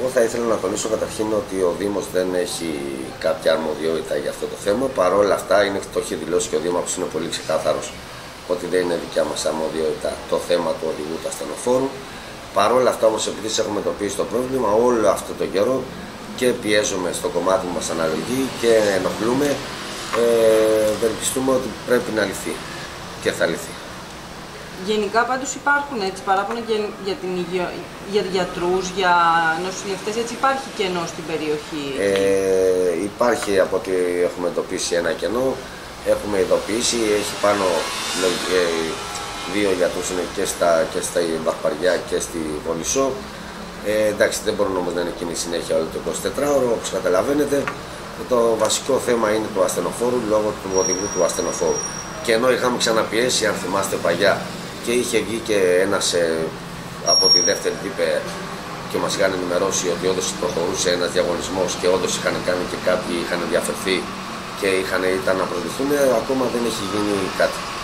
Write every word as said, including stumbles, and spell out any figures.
θα ήθελα να τονίσω καταρχήν ότι ο Δήμος δεν έχει κάποια αρμοδιότητα για αυτό το θέμα. Παρ' όλα αυτά, είναι, το έχει δηλώσει και ο Δήμαρχος, είναι πολύ ξεκάθαρος ότι δεν είναι δικιά μας αρμοδιότητα το θέμα του οδηγού του ασθενοφόρου. Παρ' όλα αυτά όμως, επειδή έχουμε εντοπίσει το πρόβλημα όλο αυτό το καιρό και πιέζουμε στο κομμάτι που μας αναλογεί και ενοχλούμε, ε, ευελπιστούμε ότι πρέπει να λυθεί και θα λυθεί. Γενικά πάντως υπάρχουν έτσι παράπονα για, για, την υγειο... για γιατρούς, για νοσηλευτές, έτσι υπάρχει κενό στην περιοχή? Ε, υπάρχει, από ό,τι έχουμε εντοπίσει, ένα κενό. Έχουμε ειδοποιήσει, έχει πάνω ε, δύο γιατρούς είναι και στα, και στα Βαρπαριά και στη Βολισσό. Ε, εντάξει, δεν μπορούν όμως να είναι εκείνη συνέχεια όλο το εικοσιτετράωρο, όπως καταλαβαίνετε. Το βασικό θέμα είναι του ασθενοφόρου λόγω του οδηγού του ασθενοφόρου. Και ενώ είχαμε ξαναπιέσει, αν θυμάστε παλιά, και είχε βγει και ένας ε, από τη δεύτερη τύπε και μας είχαν ενημερώσει ότι όντως προχωρούσε ένας διαγωνισμός και όντως είχαν κάνει και κάποιοι είχαν ενδιαφερθεί και είχαν, ήταν να προσληφθούν, ακόμα δεν έχει γίνει κάτι.